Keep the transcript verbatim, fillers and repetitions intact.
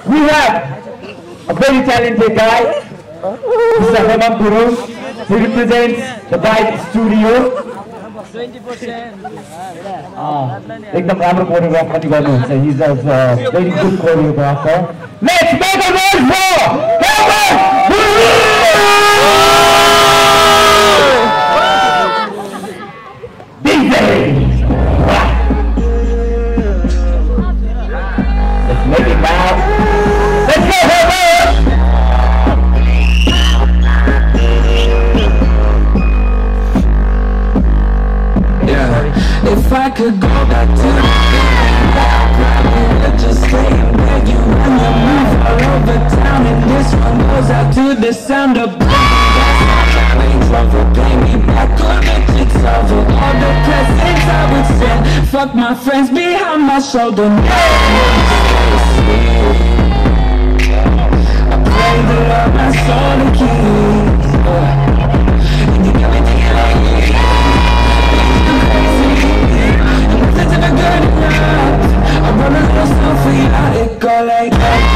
We have a very talented guy, Mister Hemant Guru. He represents the Vibe Studio. twenty percent. एकदम राम्रो choreograph पनि गर्नुहुन्छ. He's a uh, very good choreographer. Let's make a noise for Hemant Guru! D J! Let's make it loud. Let's go, Hemant! Yeah, if I could go back to the beginning, I'd probably would just stay and beg you when you move all over town. And this one goes out to the sound of banging. That's not trying to pay me back on the jigsaw of all the presents I would send. Fuck my friends behind my shoulder. No, I pray the Lord my soul to keep. And you got me thinking like me. Good enough. I run a little slow for you, how it go like that.